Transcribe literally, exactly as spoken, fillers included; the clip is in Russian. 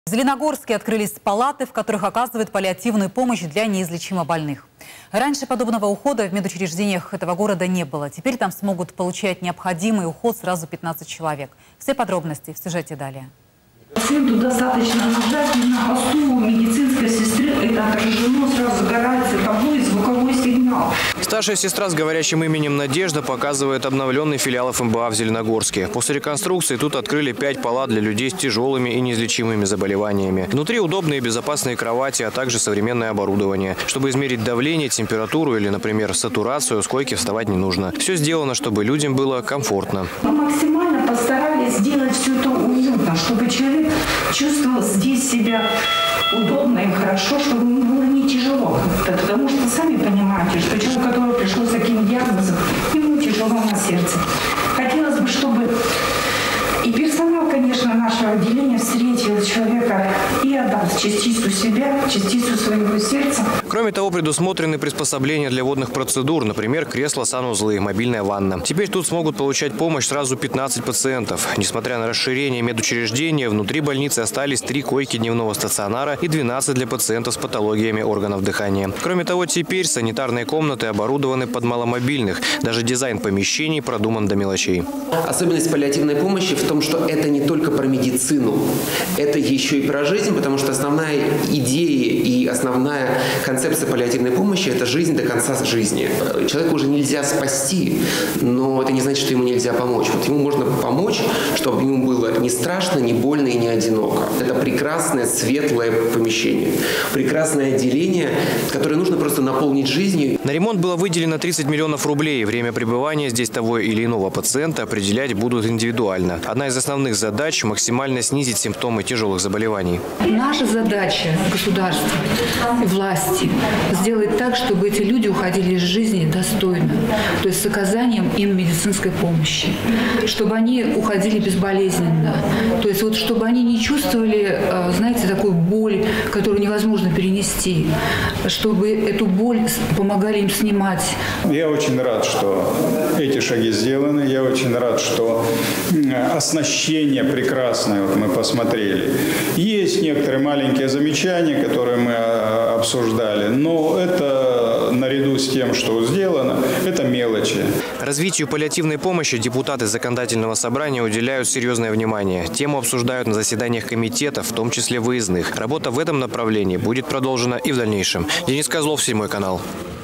В Зеленогорске открылись палаты, в которых оказывают паллиативную помощь для неизлечимо больных. Раньше подобного ухода в медучреждениях этого города не было. Теперь там смогут получать необходимый уход сразу пятнадцать человек. Все подробности в сюжете далее. Пациенту достаточно нажать на посту медицинской сестры, это отражено, сразу загорается табло и звуковой сигнал. Старшая сестра с говорящим именем Надежда показывает обновленный филиал эф эм бэ а в Зеленогорске. После реконструкции тут открыли пять палат для людей с тяжелыми и неизлечимыми заболеваниями. Внутри удобные и безопасные кровати, а также современное оборудование. Чтобы измерить давление, температуру или, например, сатурацию, с койки вставать не нужно. Все сделано, чтобы людям было комфортно. Мы максимально постарались сделать все это уютно, чтобы человек чувствовал здесь себя удобно и хорошо, чтобы ему было не тяжело. Потому что сами понимаете, что человек, который пришел с таким диагнозом, ему тяжело на сердце. Хотелось бы, чтобы и персонал, конечно, нашего отделения встретил человека и отдал частицу себя, частицу своего сердца. Кроме того, предусмотрены приспособления для водных процедур, например, кресло-санузлы, мобильная ванна. Теперь тут смогут получать помощь сразу пятнадцать пациентов. Несмотря на расширение медучреждения, внутри больницы остались три койки дневного стационара и двенадцать для пациентов с патологиями органов дыхания. Кроме того, теперь санитарные комнаты оборудованы под маломобильных. Даже дизайн помещений продуман до мелочей. Особенность паллиативной помощи в том, что это не только про медицину, это еще и про жизнь, потому что основная идея и основная концепция паллиативной помощи – это жизнь до конца жизни. Человека уже нельзя спасти, но это не значит, что ему нельзя помочь. Вот ему можно помочь, чтобы ему было не страшно, не больно и не одиноко. Это прекрасное, светлое помещение, прекрасное отделение, которое нужно просто наполнить жизнью. На ремонт было выделено тридцать миллионов рублей. Время пребывания здесь того или иного пациента определять будут индивидуально. Одна из основных задач – максимально снизить симптомы тяжелых заболеваний. Наша задача государства и власти – сделать так, чтобы эти люди уходили из жизни достойно, то есть с оказанием им медицинской помощи, чтобы они уходили безболезненно, то есть вот чтобы они не чувствовали, знаете, такую боль, которую невозможно перенести, чтобы эту боль помогали им снимать. Я очень рад, что эти шаги сделаны, я очень рад, что оснащение прекрасное, вот мы посмотрели. Есть некоторые маленькие замечания, которые мы обсуждали, но это наряду с тем, что сделано, это мелочи. Развитию паллиативной помощи депутаты законодательного собрания уделяют серьезное внимание. Тему обсуждают на заседаниях комитетов, в том числе выездных. Работа в этом направлении будет продолжена и в дальнейшем. Денис Козлов, Седьмой канал.